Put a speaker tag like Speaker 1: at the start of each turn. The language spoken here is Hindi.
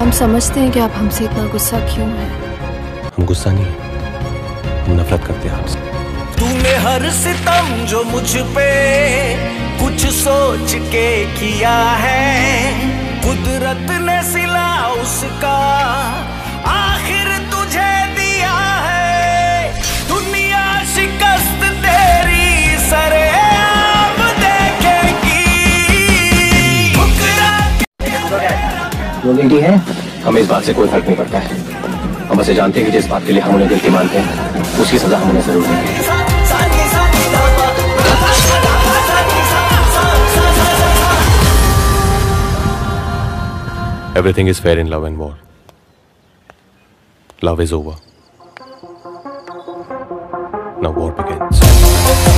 Speaker 1: हम समझते हैं कि आप हमसे इतना गुस्सा क्यों है।
Speaker 2: हम गुस्सा नहीं है, हम नफरत करते हैं आपसे।
Speaker 3: तूने हर सितम जो मुझ पे कुछ सोच के किया है, कुदरत ने सिला उसका आखिर तुझे दिया है। दुनिया शिकस्त तेरी सरेआम देखेगी।
Speaker 2: बोलेंगी है, हमें इस बात से कोई फर्क नहीं पड़ता है। हम बस जानते हैं कि जिस बात के लिए हम उन्हें गिल्टी मानते हैं उसकी सजा हम उन्हें जरूर देंगे। Everything is fair in love and war. Love is over. Now war begins.